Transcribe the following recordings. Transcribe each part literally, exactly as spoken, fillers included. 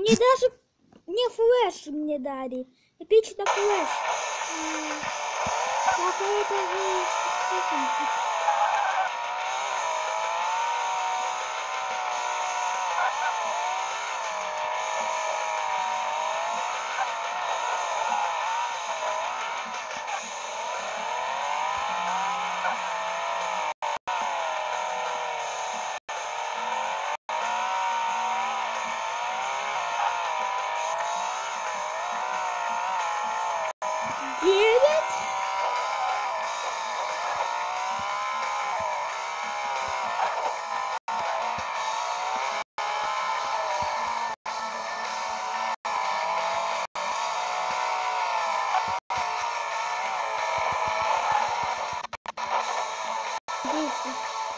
И даже мне флеш мне дали. Эпично флеш. Какой-то же... Девять? Десять.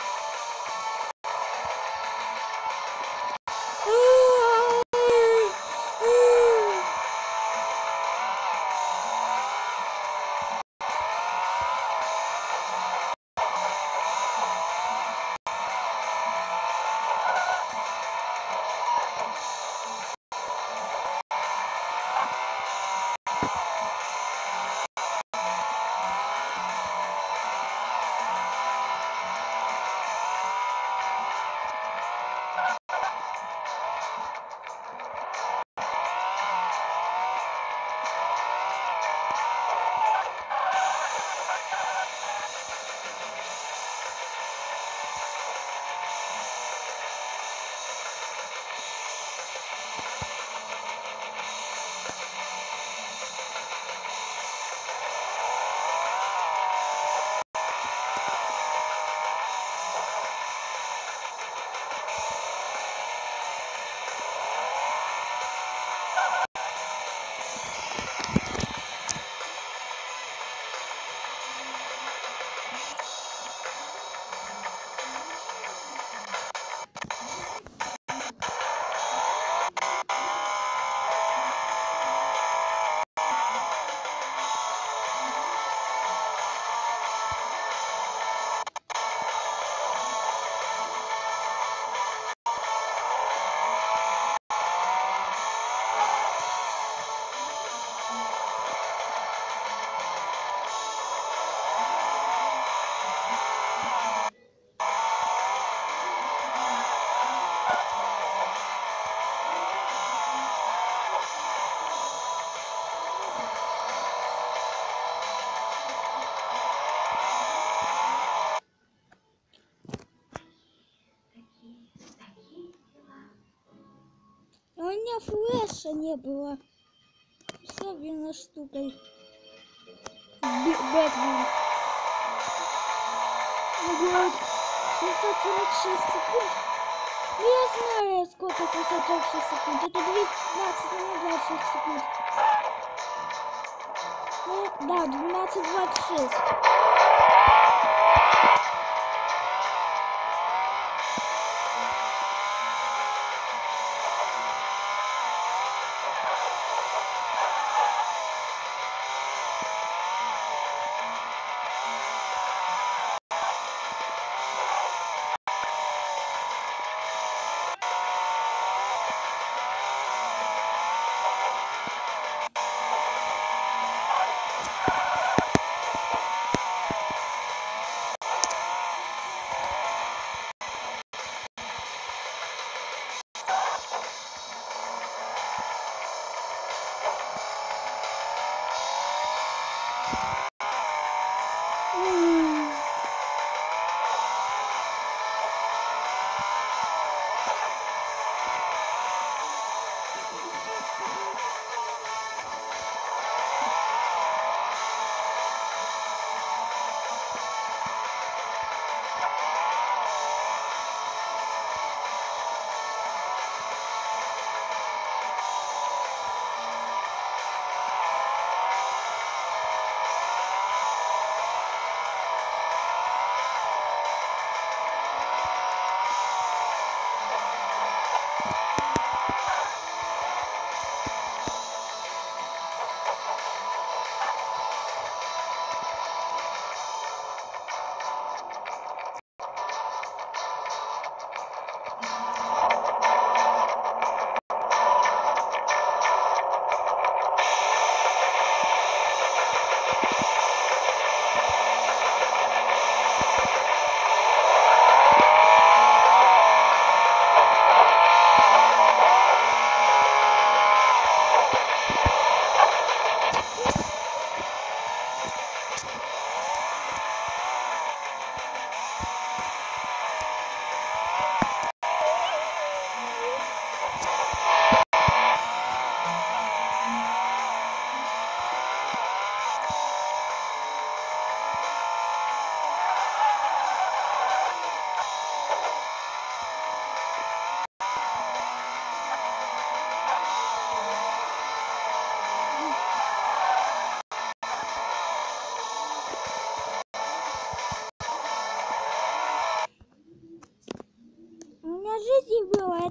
У меня флеша не было. Особенно штукой. Бэтмен. семьсот сорок шесть секунд. Ну я знаю, сколько семьсот сорок шесть секунд. Это двенадцать минут двадцать шесть секунд. Ну да, двенадцать двадцать шесть.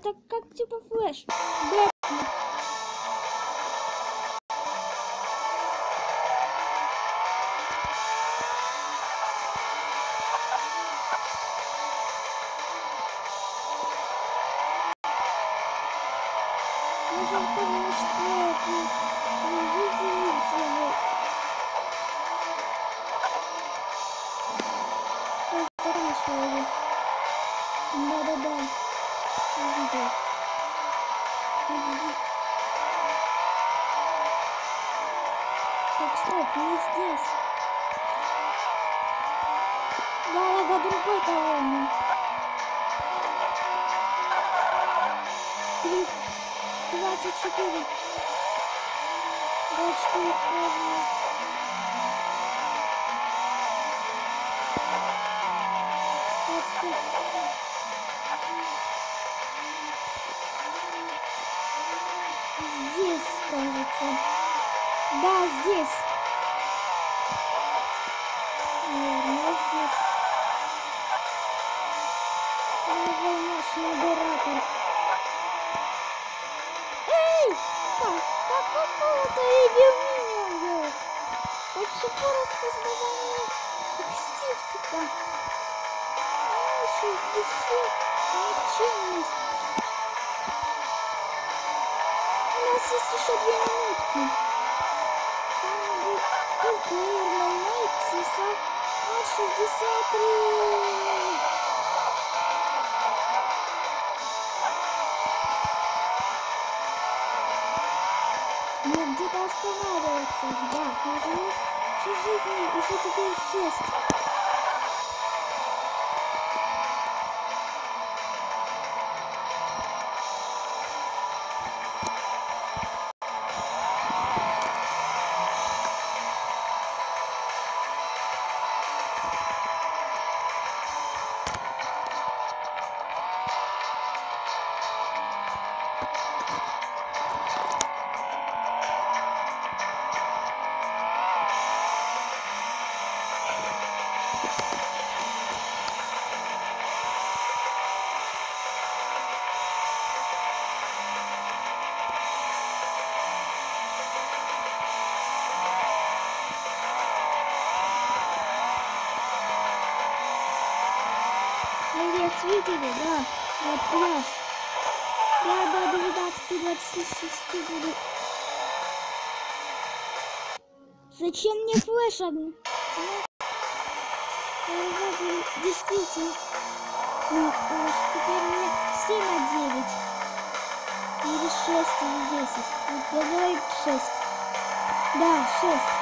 Это как типа флеш. Бэтмен. Можем помочь, что вы видите. Заканчивали. Да-да-да. Увидел. Увидел. Так, стоп, не здесь. Да-да-да, другой колонны. Три. Двадцать четыре. Двадцать четыре вправо. Двадцать пять. Здесь, кажется. Да, здесь. Наверное, здесь. Давай наш модератор. Эй! Как? Как какого-то видео? Почему распознавание стильчика? Еще еще никчемность. У нас есть еще две минутки. Плеер Найт шестьдесят три. Нет, где-то останавливаться. Да, нужно шесть жизней, еще теперь шесть. Видели, да? Вот пляж. Я до двенадцати двадцати шести буду. Зачем мне флеш одну? Действительно. Ну, теперь мне семь а девять. Или шесть, или десять. Вот, давай шесть. Да, шесть.